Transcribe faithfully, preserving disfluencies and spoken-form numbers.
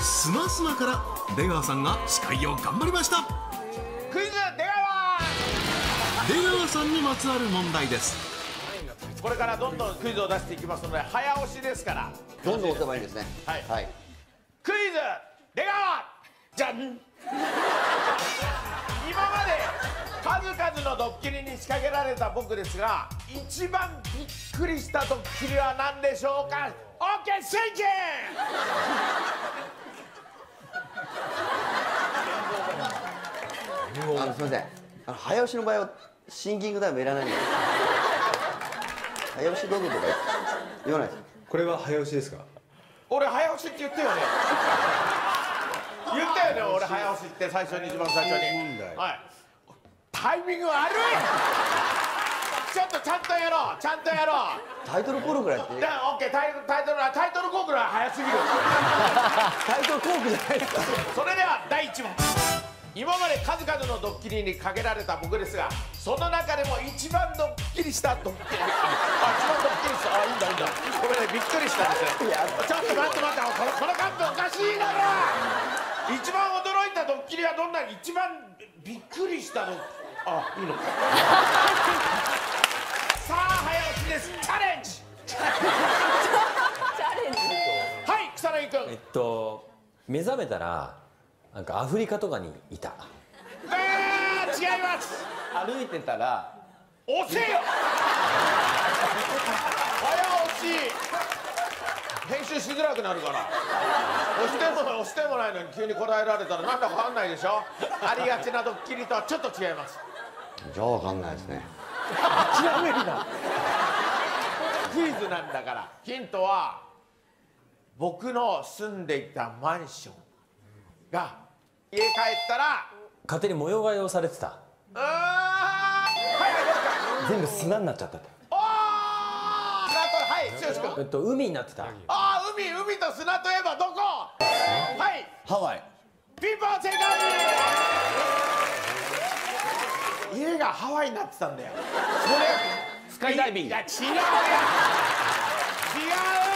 スマスマから出川さんが司会を頑張りました。 クイズ出川出川さんにまつわる問題です。 これからどんどんクイズを出していきますので早押しですから、 どんどん押せばいいんですね。 はい、 はい、 クイズ出川じゃん今まで数々のドッキリに仕掛けられた僕ですが、一番びっくりしたドッキリは何でしょうか。 OK シンキンあのすみません、あの早押しの場合はシンキングタイムいらないんで早押しどうぞとか言わないです。 これは早押しですか。 俺早押しって言ったよね言ったよね、俺早押しって最初に、一番最初に。はい、タイミング悪いちょっとちゃんとやろう、ちゃんとやろう。 タイトルコールぐらいって。 オッケー、タイタイトルタイトルコールは早すぎるタイトルコールじゃないですか。 それではだいいち問。今まで数々のドッキリにかけられた僕ですが、その中でも一番ドッキリしたドッキリ、あ、一番ドッキリした、あ、いいんだいいんだ、ごめんね、びっくりしたんですね。ちょっと待って待って、このこのカップおかしいだろ。一番驚いたドッキリはどんな、一番びっくりしたドッキリ、あ、いいのかさあ早押しです。チャレンジチャレンジはい、草薙君。 えっと目覚めたらなんかアフリカとかにいた。 えー、違います。 歩いてたら押せよ早押し編集しづらくなるから。押しても押してもないのに急に答えられたらなんだかわかんないでしょ。ありがちなドッキリとはちょっと違います。 じゃあわかんないですね。 諦めるなクイズなんだから。ヒントは僕の住んでいたマンションが家帰ったら勝手に模様替えをされてた。 あー、はいはい、どうか。 全部砂になっちゃったって。 おー、砂と、はい、剛君。 えっと海になってた。 あー、海、海と砂といえばどこ。はい、 ハワイ。 ピンポン正解。家がハワイになってたんだよ。それスカイダイビング。 いや違うよ違う